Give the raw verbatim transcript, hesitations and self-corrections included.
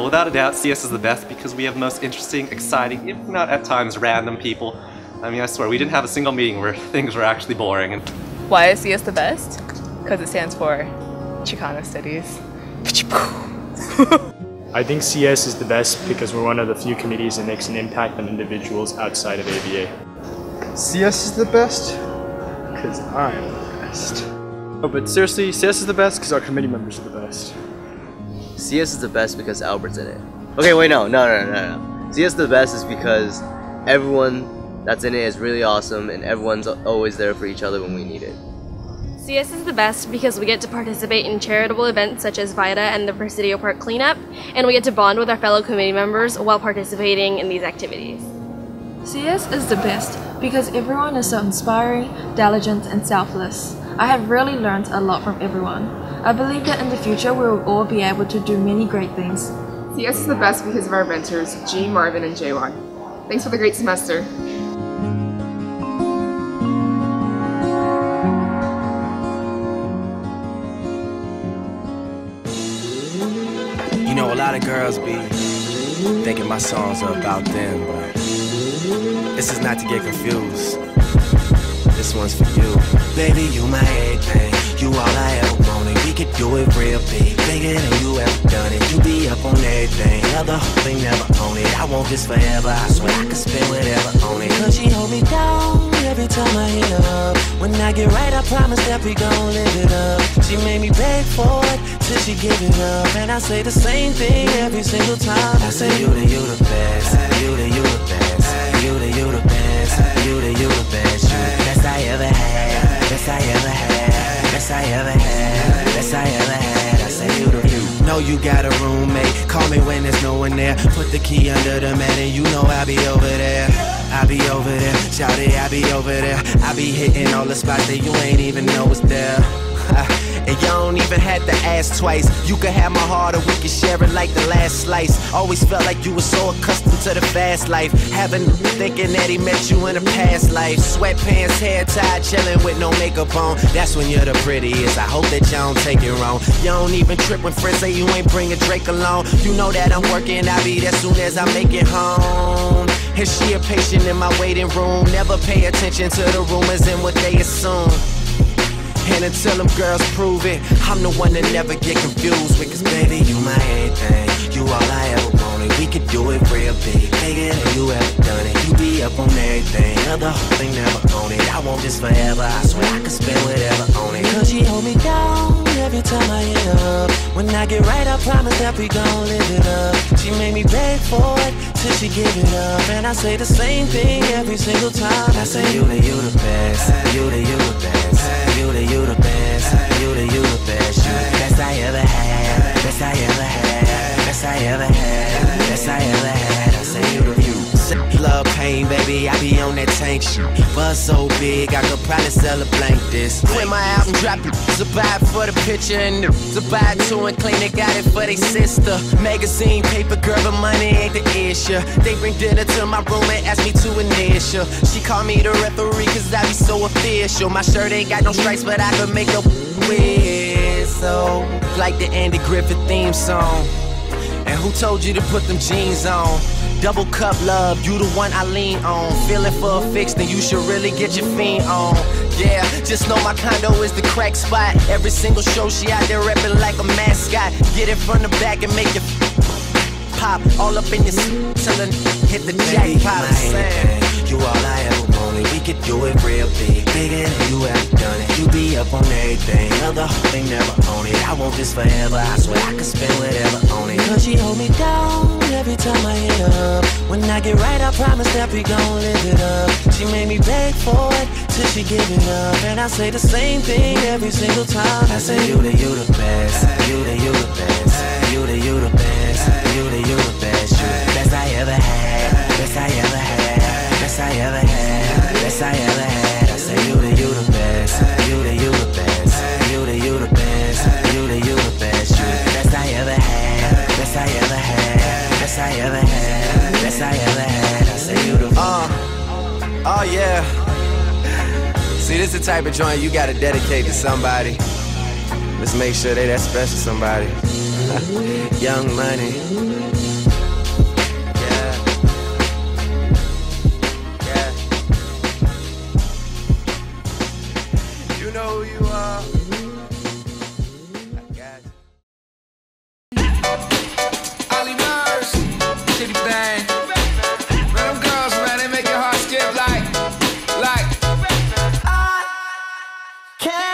Without a doubt, C S is the best because we have the most interesting, exciting, if not at times random people. I mean, I swear, we didn't have a single meeting where things were actually boring. And why is C S the best? Because it stands for Chicano Studies. I think C S is the best because we're one of the few committees that makes an impact on individuals outside of A B A. C S is the best because I'm the best. Oh, but seriously, C S is the best because our committee members are the best. C S is the best because Albert's in it. Okay, wait, no, no, no, no, no. C S is the best is because everyone that's in it is really awesome and everyone's always there for each other when we need it. C S is the best because we get to participate in charitable events such as VITA and the Presidio Park cleanup, and we get to bond with our fellow committee members while participating in these activities. C S is the best because everyone is so inspiring, diligent, and selfless. I have really learned a lot from everyone. I believe that in the future we will all be able to do many great things. C S is the best because of our mentors, G, Marvin, and J Y. Thanks for the great semester. You know, a lot of girls be thinking my songs are about them, but this is not to get confused. This one's for you. Baby, you my everything. You all I ever wanted. We could do it real big, bigger than you ever done it. You be up on everything, other whole thing never own it. I want this forever, I swear I could spend whatever on it. Cause she hold me down every time I hit her up. When I get right, I promise that we gon' live it up. She made me beg for it till she give it up. And I say the same thing every single time. I say you the, you the best, you the, you the best, you the, you the best, you the, you the best, you the best I ever had, best I ever had, best I ever had, best I ever had. I say you the, you. Know you got a roommate, call me when there's no one there. Put the key under the mat and you know I'll be over there. I be over there, shout it, I be over there. I be hitting all the spots that you ain't even know was there. And you don't even have to ask twice. You could have my heart or we could share it like the last slice. Always felt like you were so accustomed to the fast life. Having thinking that he met you in a past life. Sweatpants, hair tied, chilling with no makeup on. That's when you're the prettiest. I hope that you don't take it wrong. You don't even trip when friends say you ain't bringing Drake along. You know that I'm working, I'll be there soon as I make it home. And she a patient in my waiting room. Never pay attention to the rumors and what they assume. And until them girls prove it, I'm the one that never get confused with. Cause baby, you my everything, you all I ever wanted. We could do it real big, bigger than you ever done it. You be up on everything, other whole thing never own it. I want this forever, I swear I could spend whatever on it. Cause she hold me down every time I hit her up. When I get right, I promise that we gon' live it up. She made me beg for it till she give it up. And I say the same thing every single time. I say you the, you the best, you the, you the best, you the, you the best, you the, you the best, you the best I ever had, best I ever had, best I ever had, best I ever had. I say you the, you. Love pain, baby, I be on that tank shit. Buzz so big, I could probably sell a blank this. When my album drop, it's a buy it for the picture, and it's a buy it too and claim they got it for they sister. Magazine, paper, girl, but money ain't the issue. They bring dinner to my room and ask me to initial. She call me the referee cause I be so official. My shirt ain't got no stripes, but I could make a whistle like the Andy Griffith theme song. And who told you to put them jeans on? Double cup love, you the one I lean on. Feeling for a fix, then you should really get your fiend on. Yeah, just know my condo is the crack spot. Every single show she out there reppin' like a mascot. Get it from the back and make it pop. All up in your till the hit the jackpot. You all I ever wanted, we could do it real big, bigger than you ever done it. You be up on everything, other whole thing never own it. I want this forever, I swear I could spend whatever on it. Cause she hold me down every time I hit her up. When I get right, I promise that we gon' live it up. She made me beg for it till she give it up. And I say the same thing every single time. I say you the, you the best, you the, you the best, you the, you the best, you the, you the best, you the best I ever had, best I ever had, best I ever had, best I ever had. I say you the, you the best, you the, you the best, you the, you the best, you the, you the best, you the best I ever had, best I ever had, best I ever had, best I ever had. I say you the uh, oh yeah. See, this is the type of joint you gotta dedicate to somebody. Let's make sure they that special somebody. Young Money. Yeah. Yeah. You know who you are. I got you. Ollie Murs, Shitty Bang. Man, them girls, man, they make your heart skip like, like. I can't.